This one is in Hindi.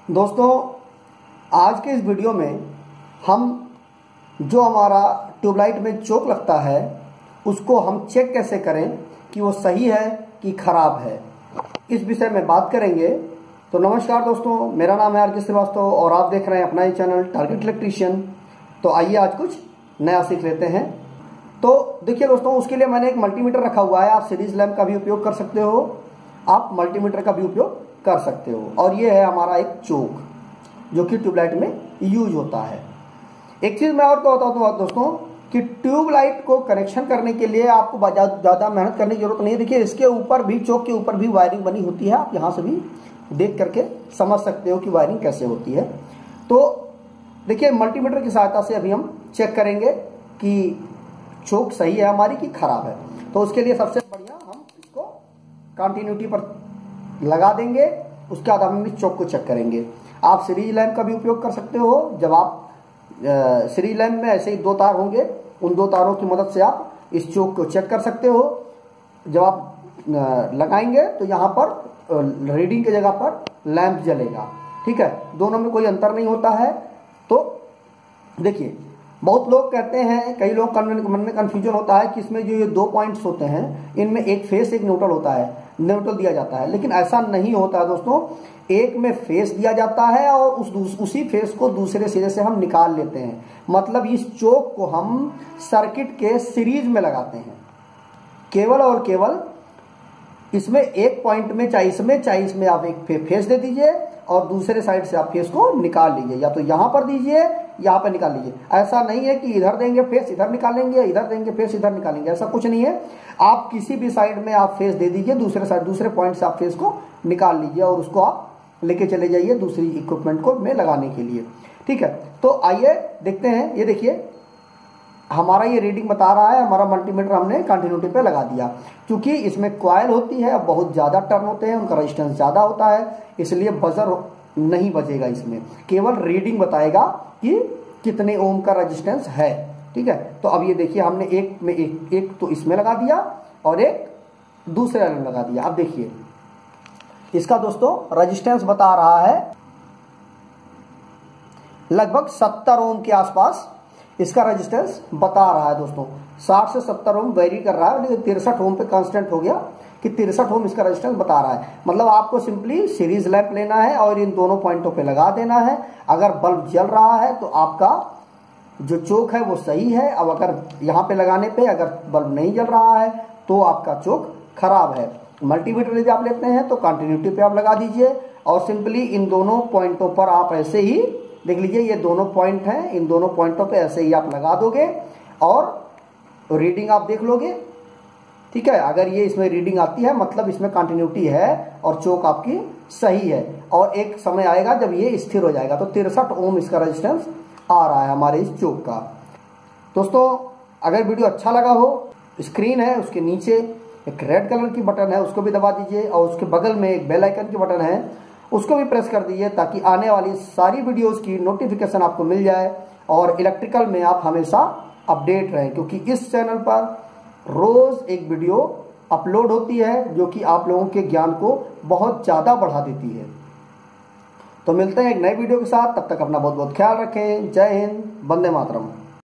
दोस्तों, आज के इस वीडियो में हम जो हमारा ट्यूबलाइट में चोक लगता है उसको हम चेक कैसे करें कि वो सही है कि खराब है, इस विषय में बात करेंगे। तो नमस्कार दोस्तों, मेरा नाम है आर.के. श्रीवास्तव और आप देख रहे हैं अपना ही चैनल टारगेट इलेक्ट्रीशियन। तो आइए आज कुछ नया सीख लेते हैं। तो देखिए दोस्तों, उसके लिए मैंने एक मल्टीमीटर रखा हुआ है। आप सीरीज लैंप का भी उपयोग कर सकते हो, आप मल्टीमीटर का भी उपयोग कर सकते हो। और ये है हमारा एक चोक जो कि ट्यूबलाइट में यूज होता है। एक चीज मैं और को बताता हूँ दोस्तों कि ट्यूबलाइट को कनेक्शन करने के लिए आपको ज्यादा मेहनत करने की जरूरत नहीं है। देखिए, इसके ऊपर भी, चोक के ऊपर भी वायरिंग बनी होती है। आप यहां से भी देख करके समझ सकते हो कि वायरिंग कैसे होती है। तो देखिए, मल्टीमीटर की सहायता से अभी हम चेक करेंगे कि चोक सही है हमारी कि खराब है। तो उसके लिए सबसे बढ़िया हम इसको कंटिन्यूटी पर लगा देंगे, उसके बाद हम इस चोक को चेक करेंगे। आप सीरीज लैंप का भी उपयोग कर सकते हो। जब आप सीरीज लैंप में ऐसे ही दो तार होंगे, उन दो तारों की मदद से आप इस चोक को चेक कर सकते हो। जब आप लगाएंगे तो यहाँ पर रीडिंग की जगह पर लैंप जलेगा। ठीक है, दोनों में कोई अंतर नहीं होता है। तो देखिए, बहुत लोग कहते हैं, कई लोग मन में कंफ्यूजन होता है कि इसमें जो ये दो पॉइंट्स होते हैं, इनमें एक फेस एक न्यूट्रल होता है, न्यूट्रल दिया जाता है। लेकिन ऐसा नहीं होता है दोस्तों। एक में फेस दिया जाता है और उसी फेस को दूसरे सिरे से हम निकाल लेते हैं। मतलब इस चोक को हम सर्किट के सीरीज में लगाते हैं। केवल और केवल इसमें एक पॉइंट में, चाहे इसमें आप एक फेस दे दीजिए और दूसरे साइड से आप फेस को निकाल लीजिए। या तो यहां पर दीजिए, यहां पर निकाल लीजिए। ऐसा नहीं है कि इधर देंगे फेस इधर निकालेंगे, इधर देंगे फेस इधर निकालेंगे, ऐसा कुछ नहीं है। आप किसी भी साइड में आप फेस दे दीजिए, दूसरे पॉइंट से आप फेस को निकाल लीजिए और उसको आप लेके चले जाइए दूसरी इक्विपमेंट को में लगाने के लिए। ठीक है, तो आइए देखते हैं। ये देखिए, हमारा ये रीडिंग बता रहा है। हमारा मल्टीमीटर हमने कंटिन्यूटी पे लगा दिया। क्योंकि इसमें कॉइल होती है, बहुत ज्यादा टर्न होते हैं, उनका रेजिस्टेंस ज्यादा होता है, इसलिए बजर नहीं बजेगा। इसमें केवल रीडिंग बताएगा कि कितने ओम का रेजिस्टेंस है। ठीक है, तो अब ये देखिए, हमने एक में एक तो इसमें लगा दिया और एक दूसरे वाले में लगा दिया। अब देखिए, इसका दोस्तों रेजिस्टेंस बता रहा है लगभग 70 ओम के आसपास इसका रेजिस्टेंस बता रहा है दोस्तों। 60 से 70 ओम वेरी कर रहा है, लेकिन 63 ओम पे कांस्टेंट हो गया कि 63 ओम इसका रेजिस्टेंस बता रहा है। मतलब आपको सिंपली सीरीज लैंप लेना है और इन दोनों पॉइंटों पे लगा देना है। अगर बल्ब जल रहा है तो आपका जो चोक है वो सही है। अब अगर यहाँ पे लगाने पे अगर बल्ब नहीं जल रहा है तो आपका चोक खराब है। मल्टीमीटर यदि आप लेते हैं तो कंटिन्यूटी पे आप लगा दीजिए और सिंपली इन दोनों पॉइंटों पर आप ऐसे ही देख लीजिए, ये दोनों पॉइंट हैं, इन दोनों पॉइंटों पे ऐसे ही आप लगा दोगे और रीडिंग आप देख लोगे। ठीक है, अगर ये इसमें रीडिंग आती है मतलब इसमें कंटिन्यूटी है और चोक आपकी सही है। और एक समय आएगा जब ये स्थिर हो जाएगा। तो 63 ओम इसका रेजिस्टेंस आ रहा है हमारे इस चोक का। दोस्तों, अगर वीडियो अच्छा लगा हो, स्क्रीन है उसके नीचे एक रेड कलर की बटन है, उसको भी दबा दीजिए और उसके बगल में एक बेल आइकन की बटन है, उसको भी प्रेस कर दीजिए ताकि आने वाली सारी वीडियोस की नोटिफिकेशन आपको मिल जाए और इलेक्ट्रिकल में आप हमेशा अपडेट रहें। क्योंकि इस चैनल पर रोज एक वीडियो अपलोड होती है जो कि आप लोगों के ज्ञान को बहुत ज्यादा बढ़ा देती है। तो मिलते हैं एक नए वीडियो के साथ, तब तक अपना बहुत बहुत ख्याल रखें। जय हिंद, वंदे मातरम।